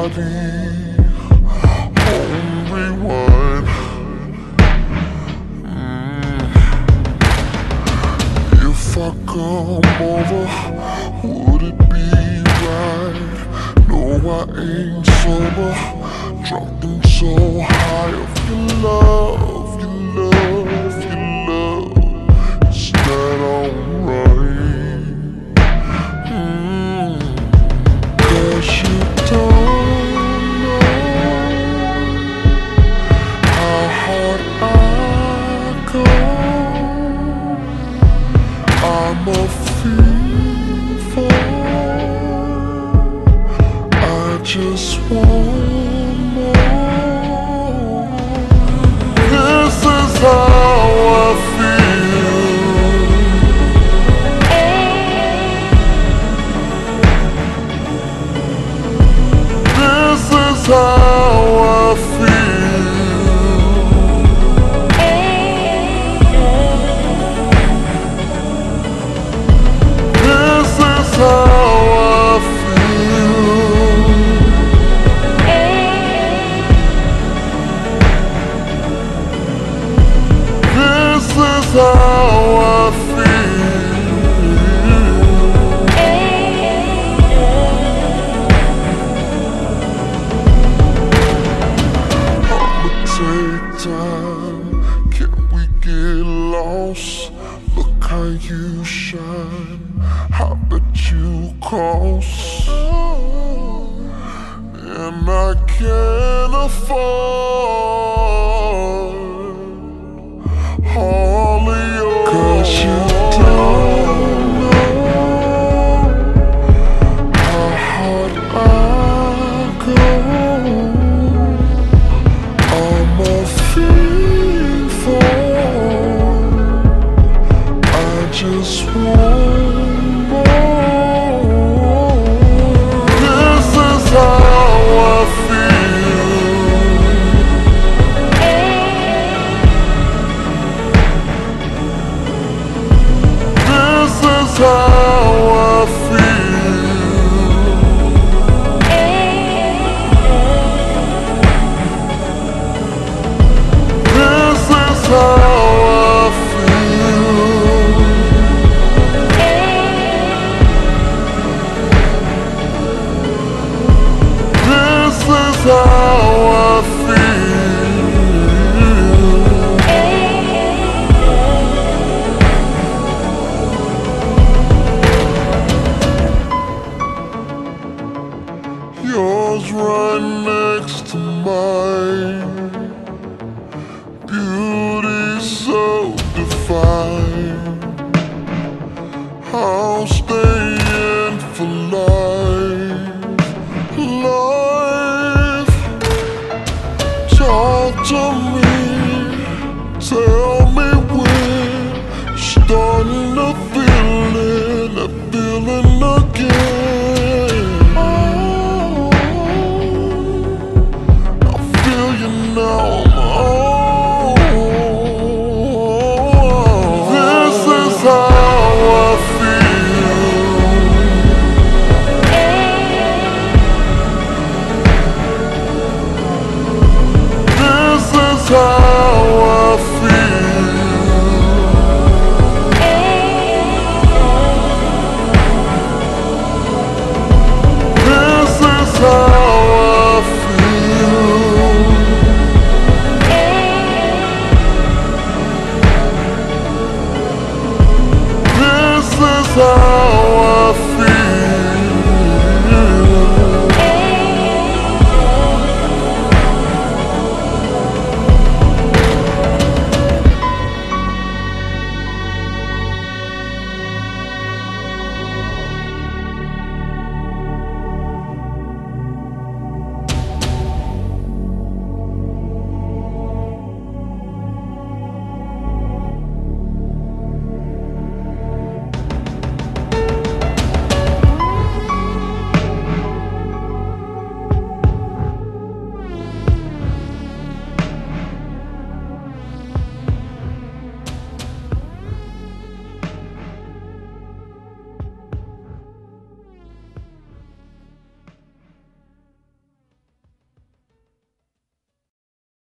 body on rewind. If I come over, would it be right? No, I ain't sober, drunk and so high of your love, your love, your love. Is that alright? 'Cause you don't know how hard I go. I'm a fever, I just want more. This is how I feel. This is how I feel. This is how I feel. This is how I feel. I'ma take time, can we get lost? Look how you shine, how that you cost, and I can't afford all of yours. 'Cause you don't know how hard I go. I'm a fever, I just want more. This is how I feel. This is how I feel. This is how I feel. This is how